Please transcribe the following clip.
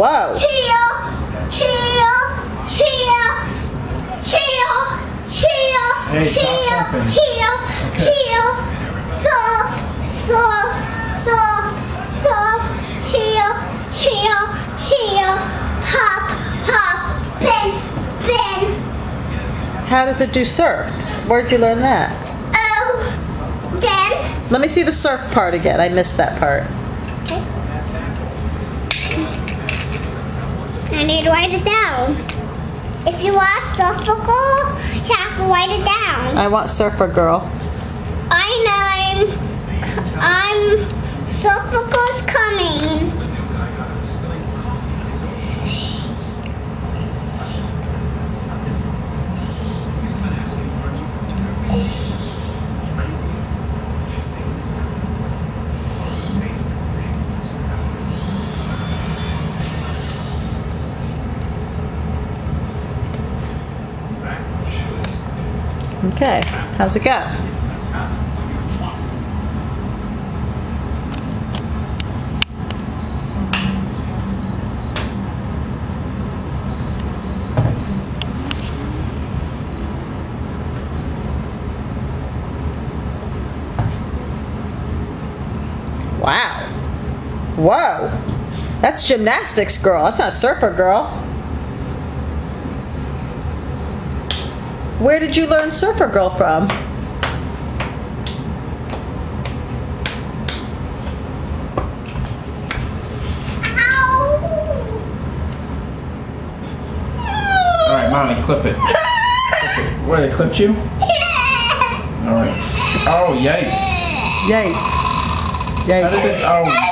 Whoa. Chill, chill, chill, chill, chill, Hey, stop chill, jumping. chill, Okay. chill, soft, soft, soft, soft, chill, chill, chill, hop, hop, spin, spin. How does it do surf? Where'd you learn that? Oh, then. Let me see the surf part again. I missed that part. I need to write it down. If you want surfer, you have to write it down. I want surfer girl. I'm surfer's coming. Okay, how's it go? Wow. Whoa. That's gymnastics girl. That's not surfer girl. Where did you learn surfer girl from? All right, Mommy, clip it. Clip it. What, they clipped you? All right. Oh, yikes. Yikes. How did Yikes. it? Oh.